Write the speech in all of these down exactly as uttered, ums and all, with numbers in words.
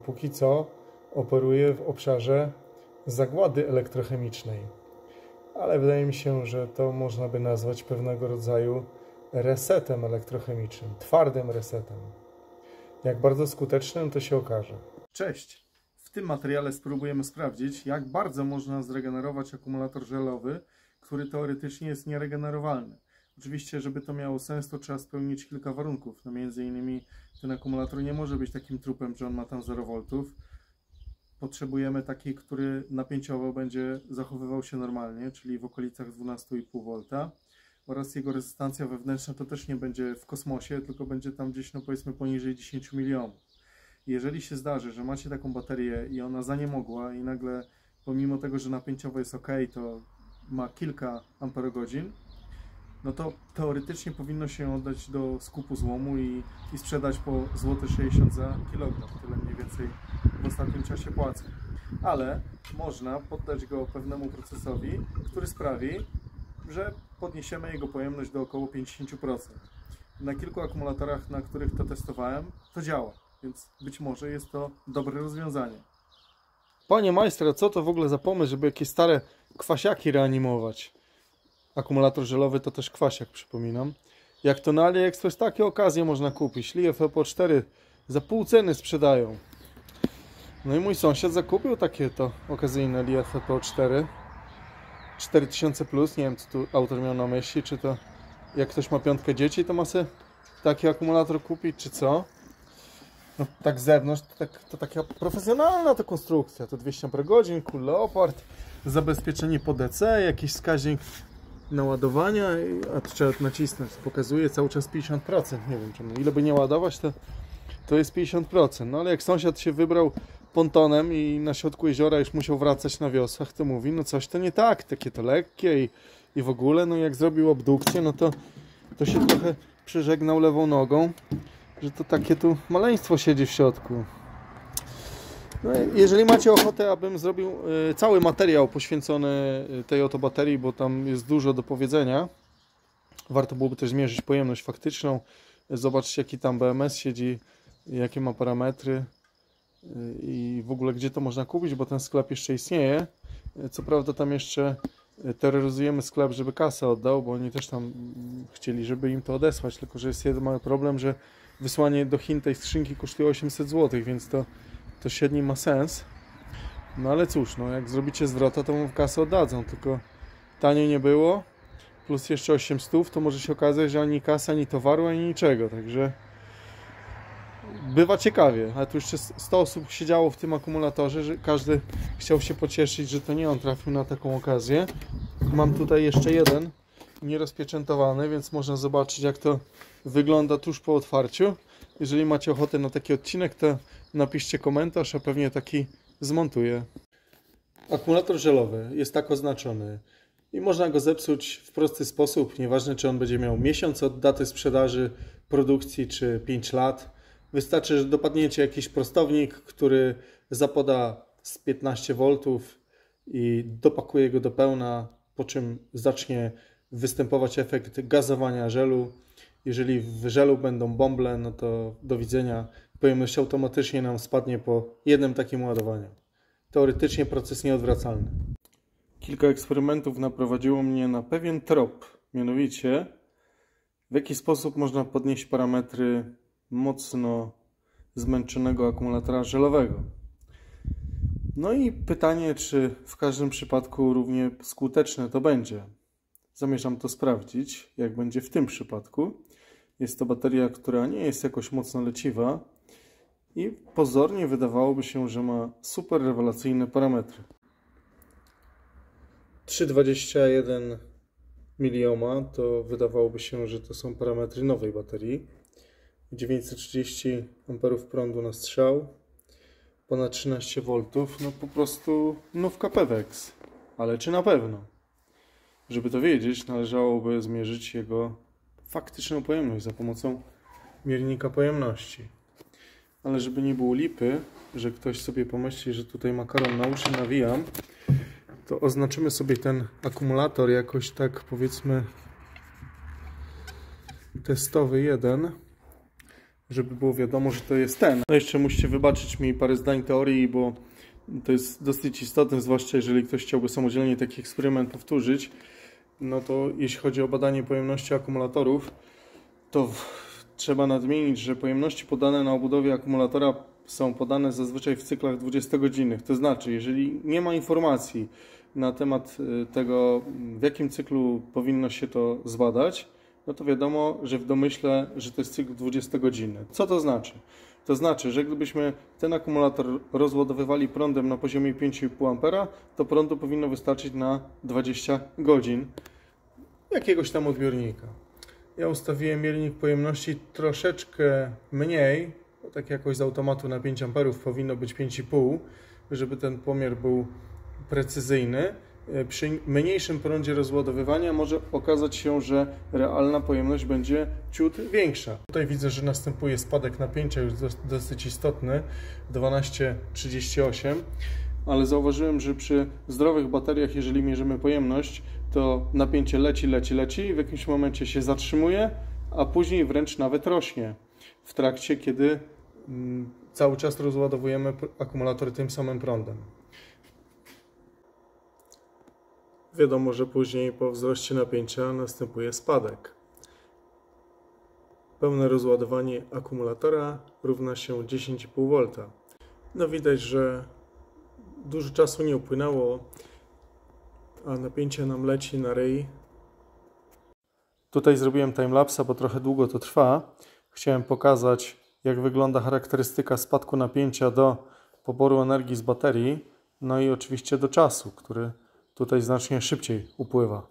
Póki co operuję w obszarze zagłady elektrochemicznej, ale wydaje mi się, że to można by nazwać pewnego rodzaju resetem elektrochemicznym, twardym resetem. Jak bardzo skutecznym, to się okaże. Cześć! W tym materiale spróbujemy sprawdzić, jak bardzo można zregenerować akumulator żelowy, który teoretycznie jest nieregenerowalny. Oczywiście, żeby to miało sens, to trzeba spełnić kilka warunków. No między innymi ten akumulator nie może być takim trupem, że on ma tam zero woltów. Potrzebujemy taki, który napięciowo będzie zachowywał się normalnie, czyli w okolicach dwanaście i pół wolta. Oraz jego rezystancja wewnętrzna to też nie będzie w kosmosie, tylko będzie tam gdzieś, no powiedzmy, poniżej dziesięć milionów. Jeżeli się zdarzy, że macie taką baterię i ona zaniemogła i nagle, pomimo tego, że napięciowo jest ok, to ma kilka amperogodzin, no to teoretycznie powinno się oddać do skupu złomu i, i sprzedać po złote sześćdziesiąt za kilogram. Tyle mniej więcej w ostatnim czasie płacę. Ale można poddać go pewnemu procesowi, który sprawi, że podniesiemy jego pojemność do około pięćdziesiąt procent. Na kilku akumulatorach, na których to testowałem, to działa, więc być może jest to dobre rozwiązanie. Panie majstra, co to w ogóle za pomysł, żeby jakieś stare kwasiaki reanimować? Akumulator żelowy to też kwasiak, przypominam. Jak to na AliExpress, takie okazje można kupić. Li F E P O cztery za pół ceny sprzedają. No i mój sąsiad zakupił takie to okazyjne Li F E P O cztery. cztery tysiące plus, nie wiem co tu autor miał na myśli, czy to jak ktoś ma piątkę dzieci, to ma sobie taki akumulator kupić, czy co? No tak z zewnątrz, to, tak, to taka profesjonalna to konstrukcja, to dwieście amperogodzin, Cool Leopard, zabezpieczenie po D C, jakiś wskaźnik naładowania, a to trzeba nacisnąć, pokazuje cały czas pięćdziesiąt procent, nie wiem czemu, ile by nie ładować, to, to jest pięćdziesiąt procent, no ale jak sąsiad się wybrał pontonem i na środku jeziora już musiał wracać na wiosłach, to mówi, no coś to nie tak, takie to lekkie i, i w ogóle, no jak zrobił obdukcję, no to, to się trochę przeżegnał lewą nogą, że to takie tu maleństwo siedzi w środku. No, jeżeli macie ochotę, abym zrobił y, cały materiał poświęcony tej oto baterii, bo tam jest dużo do powiedzenia, warto byłoby też zmierzyć pojemność faktyczną, zobaczyć jaki tam B M S siedzi, jakie ma parametry y, i w ogóle gdzie to można kupić, bo ten sklep jeszcze istnieje. Co prawda tam jeszcze terroryzujemy sklep, żeby kasę oddał, bo oni też tam chcieli, żeby im to odesłać, tylko że jest jeden mały problem, że wysłanie do Chin tej skrzynki kosztuje osiemset złotych, więc to, to średni ma sens. No ale cóż, no jak zrobicie zwrota, to mu kasę oddadzą, tylko taniej nie było, plus jeszcze osiemset, to może się okazać, że ani kasa, ani towaru, ani niczego, także bywa ciekawie. Ale tu jeszcze sto osób siedziało w tym akumulatorze, że każdy chciał się pocieszyć, że to nie on trafił na taką okazję. Mam tutaj jeszcze jeden nierozpieczętowany, więc można zobaczyć, jak to wygląda tuż po otwarciu. Jeżeli macie ochotę na taki odcinek, to napiszcie komentarz, a pewnie taki zmontuję. Akumulator żelowy jest tak oznaczony i można go zepsuć w prosty sposób, nieważne czy on będzie miał miesiąc od daty sprzedaży, produkcji czy pięć lat. Wystarczy, że dopadniecie jakiś prostownik, który zapoda z piętnaście woltów i dopakuje go do pełna, po czym zacznie występować efekt gazowania żelu. Jeżeli w żelu będą bąble, no to do widzenia. Pojemność automatycznie nam spadnie po jednym takim ładowaniu. Teoretycznie proces nieodwracalny. Kilka eksperymentów naprowadziło mnie na pewien trop, mianowicie w jaki sposób można podnieść parametry mocno zmęczonego akumulatora żelowego. No i pytanie, czy w każdym przypadku równie skuteczne to będzie. Zamierzam to sprawdzić, jak będzie w tym przypadku. Jest to bateria, która nie jest jakoś mocno leciwa i pozornie wydawałoby się, że ma super rewelacyjne parametry. trzy przecinek dwadzieścia jeden miliohma to wydawałoby się, że to są parametry nowej baterii. dziewięćset trzydzieści amperów prądu na strzał, ponad trzynaście woltów, no po prostu nówka Pewex. Ale czy na pewno? Żeby to wiedzieć, należałoby zmierzyć jego faktyczną pojemność za pomocą miernika pojemności. Ale żeby nie było lipy, że ktoś sobie pomyśli, że tutaj makaron na uszy nawijam, to oznaczymy sobie ten akumulator jakoś tak, powiedzmy, testowy jeden. żeby było wiadomo, że to jest ten. No jeszcze musicie wybaczyć mi parę zdań teorii, bo to jest dosyć istotne, zwłaszcza jeżeli ktoś chciałby samodzielnie taki eksperyment powtórzyć. No to jeśli chodzi o badanie pojemności akumulatorów, to trzeba nadmienić, że pojemności podane na obudowie akumulatora są podane zazwyczaj w cyklach dwudziestogodzinnych. To znaczy, jeżeli nie ma informacji na temat tego, w jakim cyklu powinno się to zbadać, no to wiadomo, że w domyśle, że to jest cykl dwudziestogodzinny. Co to znaczy? To znaczy, że gdybyśmy ten akumulator rozładowywali prądem na poziomie pięć i pół ampera, to prądu powinno wystarczyć na dwadzieścia godzin jakiegoś tam odbiornika. Ja ustawiłem miernik pojemności troszeczkę mniej, bo tak jakoś z automatu na pięć amperów powinno być pięć i pół, żeby ten pomiar był precyzyjny. Przy mniejszym prądzie rozładowywania może okazać się, że realna pojemność będzie ciut większa. Tutaj widzę, że następuje spadek napięcia już dosyć istotny, dwanaście trzydzieści osiem, ale zauważyłem, że przy zdrowych bateriach, jeżeli mierzymy pojemność, to napięcie leci, leci, leci i w jakimś momencie się zatrzymuje, a później wręcz nawet rośnie w trakcie, kiedy cały czas rozładowujemy akumulator tym samym prądem. Wiadomo, że później po wzroście napięcia następuje spadek. Pełne rozładowanie akumulatora równa się dziesięć i pół wolta. No widać, że dużo czasu nie upłynęło, a napięcie nam leci na ryj. Tutaj zrobiłem timelapsa, bo trochę długo to trwa. Chciałem pokazać, jak wygląda charakterystyka spadku napięcia do poboru energii z baterii, no i oczywiście do czasu, który tutaj znacznie szybciej upływa.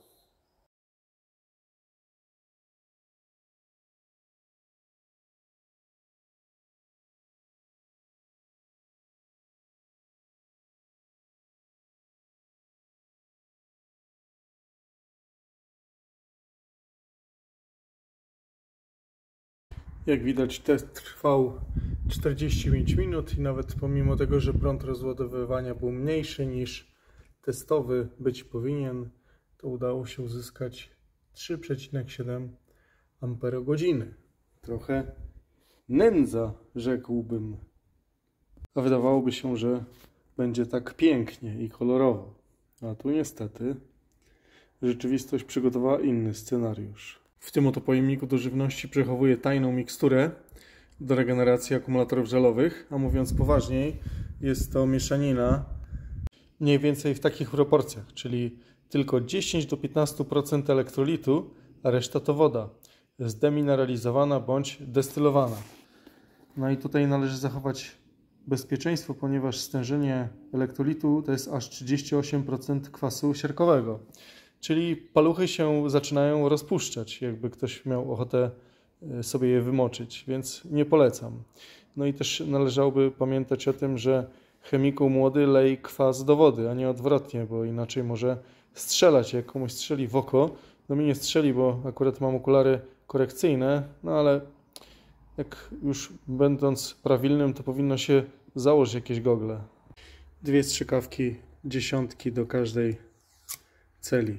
Jak widać, test trwał czterdzieści pięć minut i nawet pomimo tego, że prąd rozładowywania był mniejszy niż testowy być powinien, to udało się uzyskać trzy przecinek siedem amperogodziny. Trochę nędza, rzekłbym. A wydawałoby się, że będzie tak pięknie i kolorowo. A tu niestety rzeczywistość przygotowała inny scenariusz. W tym oto pojemniku do żywności przechowuję tajną miksturę do regeneracji akumulatorów żelowych, a mówiąc poważniej, jest to mieszanina mniej więcej w takich proporcjach, czyli tylko dziesięć do piętnastu procent elektrolitu, a reszta to woda, zdemineralizowana bądź destylowana. No i tutaj należy zachować bezpieczeństwo, ponieważ stężenie elektrolitu to jest aż trzydzieści osiem procent kwasu siarkowego. Czyli paluchy się zaczynają rozpuszczać, jakby ktoś miał ochotę sobie je wymoczyć, więc nie polecam. No i też należałoby pamiętać o tym, że chemiku młody lej kwas do wody, a nie odwrotnie, bo inaczej może strzelać. Jak komuś strzeli w oko, no mi nie strzeli, bo akurat mam okulary korekcyjne, no ale jak już będąc prawilnym, to powinno się założyć jakieś gogle. Dwie strzykawki dziesiątki do każdej celi.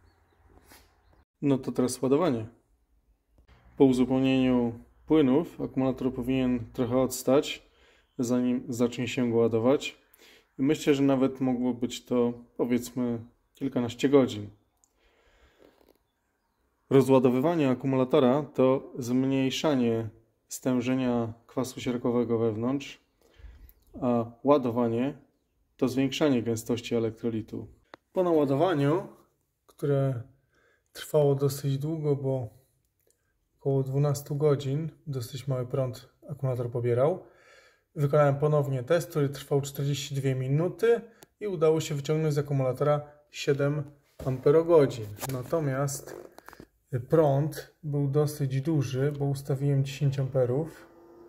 No to teraz ładowanie. Po uzupełnieniu płynów akumulator powinien trochę odstać, zanim zacznie się go ładować. Myślę, że nawet mogło być to, powiedzmy, kilkanaście godzin. Rozładowywanie akumulatora to zmniejszanie stężenia kwasu siarkowego wewnątrz, a ładowanie to zwiększanie gęstości elektrolitu. Po naładowaniu, które trwało dosyć długo, bo około dwanaście godzin, dosyć mały prąd akumulator pobierał, wykonałem ponownie test, który trwał czterdzieści dwie minuty i udało się wyciągnąć z akumulatora siedem amperogodzin. Natomiast prąd był dosyć duży, bo ustawiłem dziesięć amperów.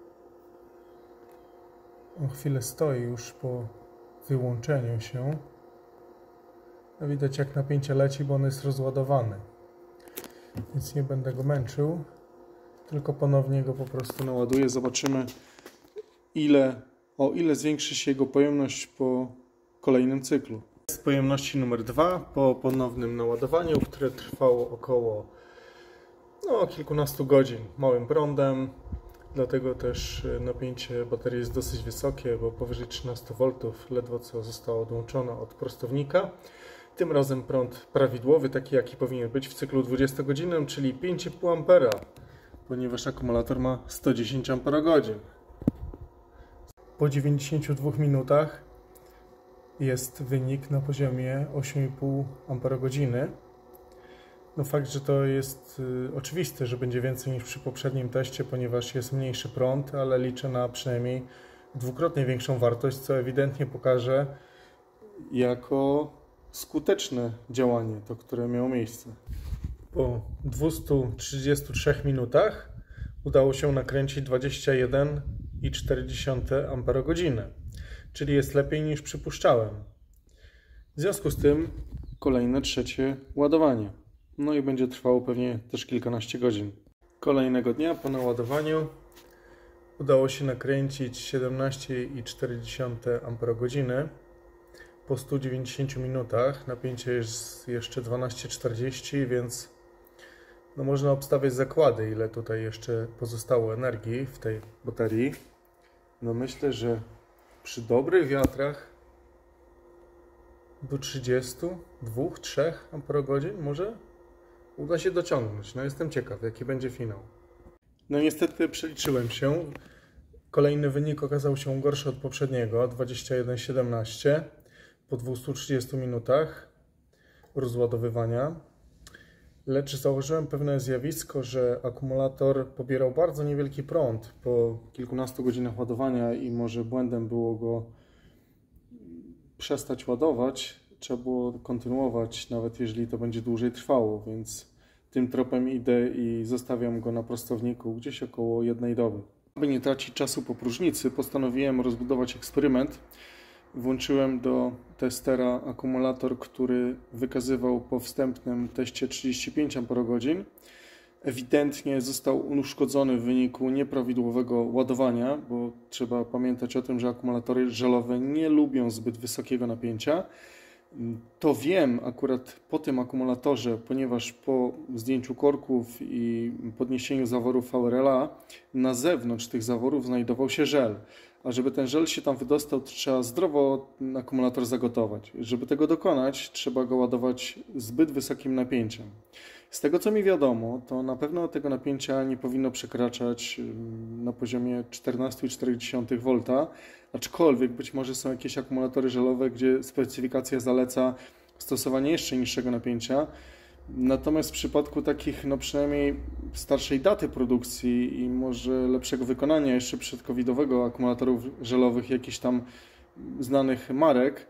On chwilę stoi już po wyłączeniu się. Widać, jak napięcie leci, bo on jest rozładowany. Więc nie będę go męczył, tylko ponownie go po prostu naładuję. Zobaczymy, ile, o ile zwiększy się jego pojemność po kolejnym cyklu. Z pojemności numer dwa po ponownym naładowaniu, które trwało około no, kilkunastu godzin małym prądem. Dlatego też napięcie baterii jest dosyć wysokie, bo powyżej trzynaście woltów ledwo co zostało odłączone od prostownika. Tym razem prąd prawidłowy, taki jaki powinien być w cyklu dwudziestogodzinnym, czyli pięć i pół ampera, ponieważ akumulator ma sto dziesięć amperogodzin. Po dziewięćdziesięciu dwóch minutach jest wynik na poziomie osiem i pół amperogodziny. No fakt, że to jest y, oczywiste, że będzie więcej niż przy poprzednim teście, ponieważ jest mniejszy prąd, ale liczę na przynajmniej dwukrotnie większą wartość, co ewidentnie pokaże jako skuteczne działanie, to które miało miejsce. Po dwustu trzydziestu trzech minutach udało się nakręcić dwadzieścia jeden i cztery dziesiąte amperogodziny, czyli jest lepiej niż przypuszczałem. W związku z tym kolejne trzecie ładowanie. No i będzie trwało pewnie też kilkanaście godzin. Kolejnego dnia po naładowaniu udało się nakręcić siedemnaście i cztery dziesiąte amperogodziny. Po stu dziewięćdziesięciu minutach napięcie jest jeszcze dwanaście czterdzieści, więc no można obstawiać zakłady, ile tutaj jeszcze pozostało energii w tej baterii. No myślę, że przy dobrych wiatrach do trzydziestu dwóch do trzech amperogodzin może uda się dociągnąć. No jestem ciekaw, jaki będzie finał. No niestety przeliczyłem się. Kolejny wynik okazał się gorszy od poprzedniego, dwadzieścia jeden siedemnaście po dwustu trzydziestu minutach rozładowywania. Lecz zauważyłem pewne zjawisko, że akumulator pobierał bardzo niewielki prąd po kilkunastu godzinach ładowania i może błędem było go przestać ładować. Trzeba było kontynuować, nawet jeżeli to będzie dłużej trwało, więc tym tropem idę i zostawiam go na prostowniku gdzieś około jednej doby. Aby nie tracić czasu po próżnicy, postanowiłem rozbudować eksperyment. Włączyłem do testera akumulator, który wykazywał po wstępnym teście trzydzieści pięć amperogodzin. Ewidentnie został uszkodzony w wyniku nieprawidłowego ładowania, bo trzeba pamiętać o tym, że akumulatory żelowe nie lubią zbyt wysokiego napięcia. To wiem akurat po tym akumulatorze, ponieważ po zdjęciu korków i podniesieniu zaworów V R L A na zewnątrz tych zaworów znajdował się żel. A żeby ten żel się tam wydostał, to trzeba zdrowo akumulator zagotować. Żeby tego dokonać, trzeba go ładować zbyt wysokim napięciem. Z tego co mi wiadomo, to na pewno tego napięcia nie powinno przekraczać na poziomie czternaście i cztery dziesiąte wolta, aczkolwiek być może są jakieś akumulatory żelowe, gdzie specyfikacja zaleca stosowanie jeszcze niższego napięcia. Natomiast w przypadku takich, no przynajmniej starszej daty produkcji i może lepszego wykonania jeszcze przedcovidowego akumulatorów żelowych jakichś tam znanych marek,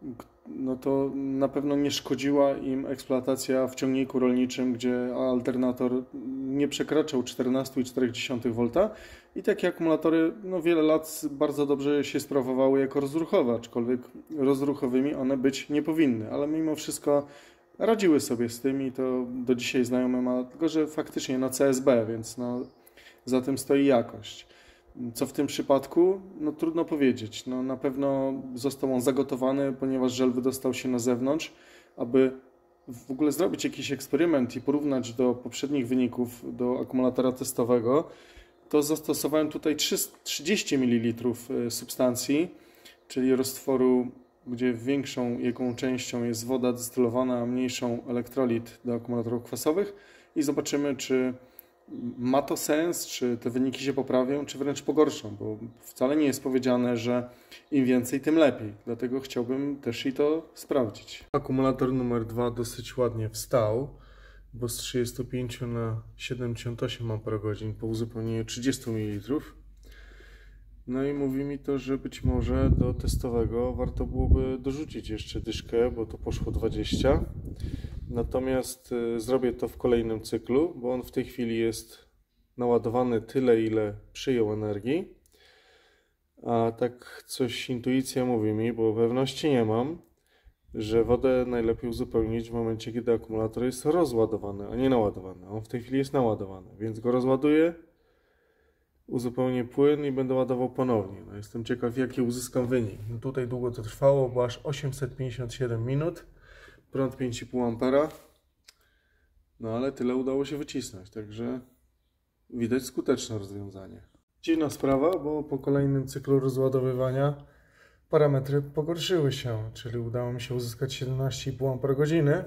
no to na pewno nie szkodziła im eksploatacja w ciągniku rolniczym, gdzie alternator nie przekraczał czternaście i cztery dziesiąte wolta i takie akumulatory no wiele lat bardzo dobrze się sprawowały jako rozruchowe, aczkolwiek rozruchowymi one być nie powinny, ale mimo wszystko radziły sobie z tym i to do dzisiaj znajomy ma, tylko że faktycznie na C S B, więc no, za tym stoi jakość. Co w tym przypadku? No trudno powiedzieć. No, na pewno został on zagotowany, ponieważ żel wydostał się na zewnątrz. Aby w ogóle zrobić jakiś eksperyment i porównać do poprzednich wyników do akumulatora testowego, to zastosowałem tutaj trzydzieści mililitrów substancji, czyli roztworu, gdzie większą jego częścią jest woda destylowana, a mniejszą elektrolit do akumulatorów kwasowych i zobaczymy, czy ma to sens, czy te wyniki się poprawią, czy wręcz pogorszą, bo wcale nie jest powiedziane, że im więcej, tym lepiej. Dlatego chciałbym też i to sprawdzić. Akumulator numer dwa dosyć ładnie wstał, bo z trzydziestu pięciu na siedemdziesiąt osiem amperogodzin po uzupełnieniu trzydziestu mililitrów. No i mówi mi to, że być może do testowego warto byłoby dorzucić jeszcze dyszkę, bo to poszło dwadzieścia. Natomiast y, zrobię to w kolejnym cyklu, bo on w tej chwili jest naładowany tyle, ile przyjął energii. A tak coś intuicja mówi mi, bo pewności nie mam, że wodę najlepiej uzupełnić w momencie, kiedy akumulator jest rozładowany, a nie naładowany. On w tej chwili jest naładowany, więc go rozładuję, uzupełnię płyn i będę ładował ponownie. No, jestem ciekaw, jaki uzyskam wynik. No, tutaj długo to trwało, bo aż osiemset pięćdziesiąt siedem minut. Prąd pięć i pół ampera. No ale tyle udało się wycisnąć, także widać skuteczne rozwiązanie. Dziwna sprawa, bo po kolejnym cyklu rozładowywania parametry pogorszyły się, czyli udało mi się uzyskać siedemnaście i pół amperogodziny.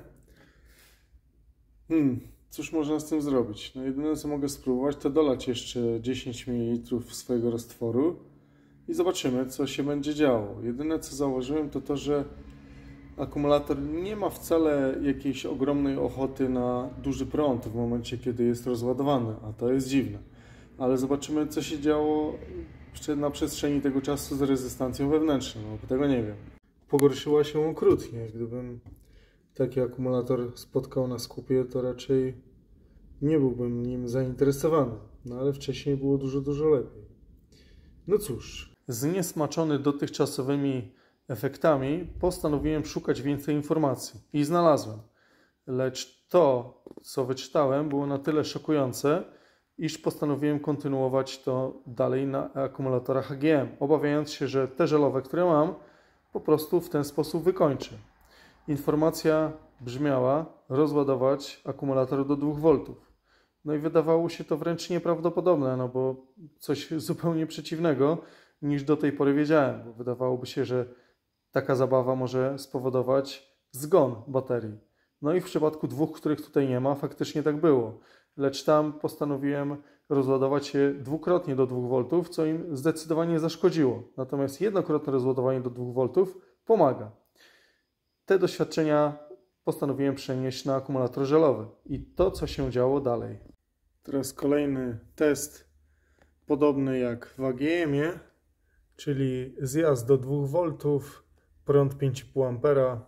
Hmm, cóż można z tym zrobić? No jedyne co mogę spróbować, to dolać jeszcze dziesięć mililitrów swojego roztworu i zobaczymy, co się będzie działo. Jedyne co zauważyłem, to to, że akumulator nie ma wcale jakiejś ogromnej ochoty na duży prąd w momencie, kiedy jest rozładowany, a to jest dziwne. Ale zobaczymy, co się działo na przestrzeni tego czasu z rezystancją wewnętrzną, no, tego nie wiem. Pogorszyła się okrutnie. Gdybym taki akumulator spotkał na skupie, to raczej nie byłbym nim zainteresowany. No ale wcześniej było dużo, dużo lepiej. No cóż. Zniesmaczony dotychczasowymi efektami postanowiłem szukać więcej informacji i znalazłem. Lecz to, co wyczytałem, było na tyle szokujące, iż postanowiłem kontynuować to dalej na akumulatorach H G M, obawiając się, że te żelowe, które mam, po prostu w ten sposób wykończę. Informacja brzmiała: rozładować akumulator do dwóch woltów. No i wydawało się to wręcz nieprawdopodobne, no bo coś zupełnie przeciwnego niż do tej pory wiedziałem, bo wydawałoby się, że taka zabawa może spowodować zgon baterii. No i w przypadku dwóch, których tutaj nie ma, faktycznie tak było. Lecz tam postanowiłem rozładować je dwukrotnie do dwóch woltów, co im zdecydowanie zaszkodziło. Natomiast jednokrotne rozładowanie do dwóch woltów pomaga. Te doświadczenia postanowiłem przenieść na akumulator żelowy i to, co się działo dalej. Teraz kolejny test podobny jak w A G M-ie, czyli zjazd do dwóch woltów, prąd pięć i pół ampera,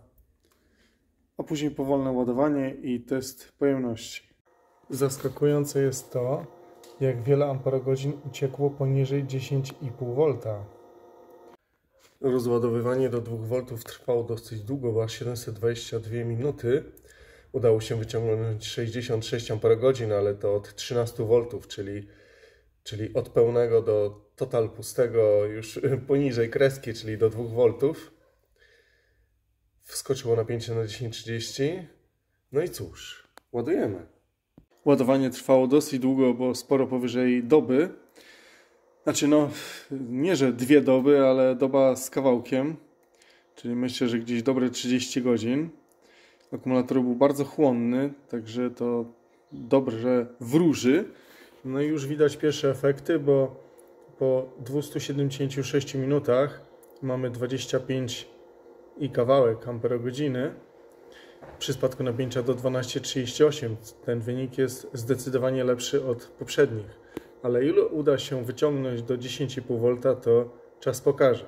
a później powolne ładowanie i test pojemności. Zaskakujące jest to, jak wiele amperogodzin uciekło poniżej dziesięć i pół wolta. Rozładowywanie do dwóch woltów trwało dosyć długo, bo aż siedemset dwadzieścia dwie minuty. Udało się wyciągnąć sześćdziesiąt sześć amperogodzin, ale to od trzynastu woltów, czyli, czyli od pełnego do total pustego już poniżej kreski, czyli do dwóch woltów. Wskoczyło napięcie na dziesięć trzydzieści. No i cóż, ładujemy. Ładowanie trwało dosyć długo, bo sporo powyżej doby. Znaczy no, nie że dwie doby, ale doba z kawałkiem. Czyli myślę, że gdzieś dobre trzydzieści godzin. Akumulator był bardzo chłonny, także to dobrze wróży. No i już widać pierwsze efekty, bo po dwustu siedemdziesięciu sześciu minutach mamy dwadzieścia pięć i kawałek amperogodziny. Przy spadku napięcia do dwanaście trzydzieści osiem ten wynik jest zdecydowanie lepszy od poprzednich. Ale ile uda się wyciągnąć do dziesięć i pół wolta, to czas pokaże.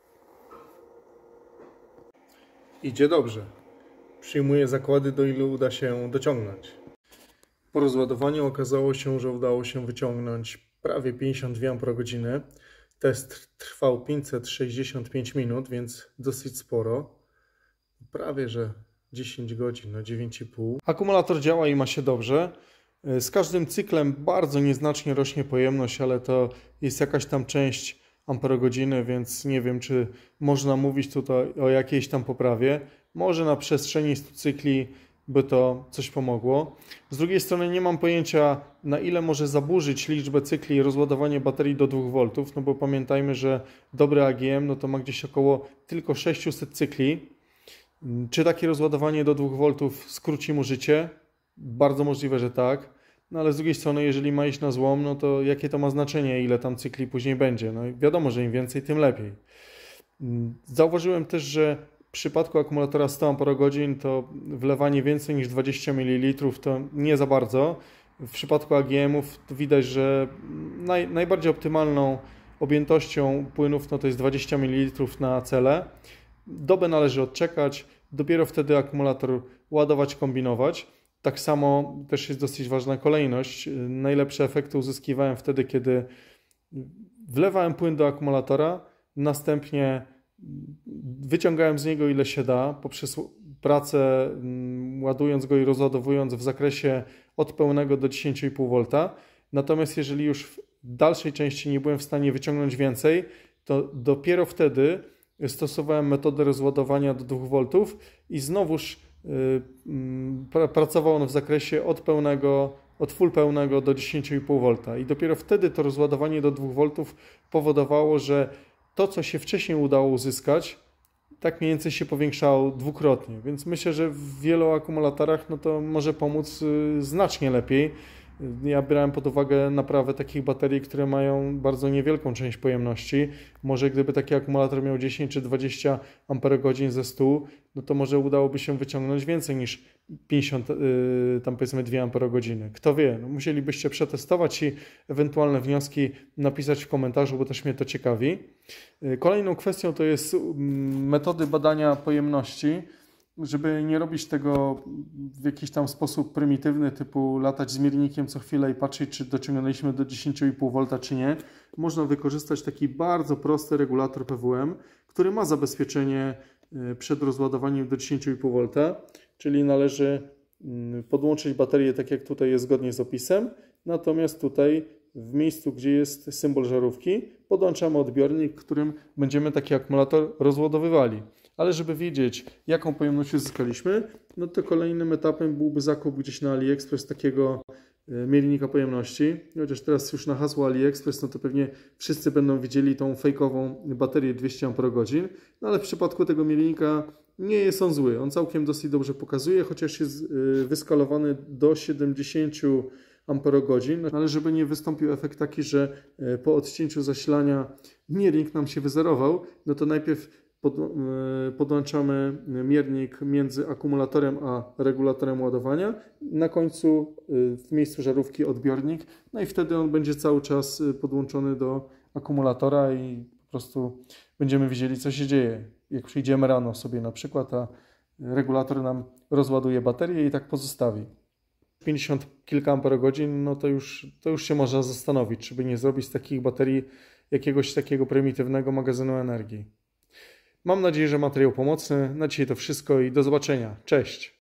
Idzie dobrze. Przyjmuję zakłady, do ilu uda się dociągnąć. Po rozładowaniu okazało się, że udało się wyciągnąć prawie pięćdziesiąt dwie amperogodziny. Test trwał pięćset sześćdziesiąt pięć minut, więc dosyć sporo. Prawie że dziesięć godzin, no dziewięć i pół. Akumulator działa i ma się dobrze. Z każdym cyklem bardzo nieznacznie rośnie pojemność, ale to jest jakaś tam część amperogodziny, więc nie wiem, czy można mówić tutaj o jakiejś tam poprawie. Może na przestrzeni stu cykli by to coś pomogło. Z drugiej strony nie mam pojęcia, na ile może zaburzyć liczbę cykli rozładowanie baterii do dwóch woltów, no bo pamiętajmy, że dobry A G M no to ma gdzieś około tylko sześćset cykli. Czy takie rozładowanie do dwóch woltów skróci mu życie? Bardzo możliwe, że tak. No ale z drugiej strony, jeżeli ma iść na złom, no to jakie to ma znaczenie, ile tam cykli później będzie? No i wiadomo, że im więcej, tym lepiej. Zauważyłem też, że w przypadku akumulatora sto amperogodzin to wlewanie więcej niż dwadzieścia mililitrów to nie za bardzo. W przypadku A G M-ów to widać, że naj, najbardziej optymalną objętością płynów no to jest dwadzieścia mililitrów na cele. Dobę należy odczekać, dopiero wtedy akumulator ładować, kombinować. Tak samo też jest dosyć ważna kolejność. Najlepsze efekty uzyskiwałem wtedy, kiedy wlewałem płyn do akumulatora, następnie wyciągałem z niego ile się da poprzez pracę ładując go i rozładowując w zakresie od pełnego do dziesięć i pół wolta. Natomiast jeżeli już w dalszej części nie byłem w stanie wyciągnąć więcej, to dopiero wtedy stosowałem metodę rozładowania do dwóch woltów i znowuż yy, pracował on w zakresie od pełnego, od full pełnego do dziesięć i pół wolta i dopiero wtedy to rozładowanie do dwóch woltów powodowało, że to, co się wcześniej udało uzyskać, tak mniej więcej się powiększało dwukrotnie, więc myślę, że w wielu akumulatorach no to może pomóc znacznie lepiej. Ja brałem pod uwagę naprawę takich baterii, które mają bardzo niewielką część pojemności. Może gdyby taki akumulator miał dziesięć czy dwadzieścia amperogodzin ze stu, no to może udałoby się wyciągnąć więcej niż pięćdziesiąt, yy, tam powiedzmy dwie amperogodziny. Kto wie, no musielibyście przetestować i ewentualne wnioski napisać w komentarzu, bo też mnie to ciekawi. Kolejną kwestią to jest metody badania pojemności. Żeby nie robić tego w jakiś tam sposób prymitywny, typu latać z miernikiem co chwilę i patrzeć, czy dociągnęliśmy do dziesięć i pół wolta, czy nie, można wykorzystać taki bardzo prosty regulator P W M, który ma zabezpieczenie przed rozładowaniem do dziesięć i pół wolta, czyli należy podłączyć baterię tak jak tutaj jest zgodnie z opisem, natomiast tutaj w miejscu, gdzie jest symbol żarówki, podłączamy odbiornik, którym będziemy taki akumulator rozładowywali. Ale żeby wiedzieć, jaką pojemność uzyskaliśmy, no to kolejnym etapem byłby zakup gdzieś na AliExpress takiego miernika pojemności. Chociaż teraz już na hasło AliExpress, no to pewnie wszyscy będą widzieli tą fejkową baterię dwieście amperogodzin, no ale w przypadku tego miernika nie jest on zły. On całkiem dosyć dobrze pokazuje, chociaż jest wyskalowany do siedemdziesięciu amperogodzin, ale żeby nie wystąpił efekt taki, że po odcięciu zasilania miernik nam się wyzerował, no to najpierw pod, podłączamy miernik między akumulatorem a regulatorem ładowania. Na końcu w miejscu żarówki odbiornik, no i wtedy on będzie cały czas podłączony do akumulatora i po prostu będziemy widzieli, co się dzieje. Jak przyjdziemy rano sobie na przykład, a regulator nam rozładuje baterię i tak pozostawi. pięćdziesiąt kilka amperogodzin, no to już, to już się można zastanowić, żeby nie zrobić z takich baterii jakiegoś takiego prymitywnego magazynu energii. Mam nadzieję, że materiał pomocny. Na dzisiaj to wszystko i do zobaczenia. Cześć!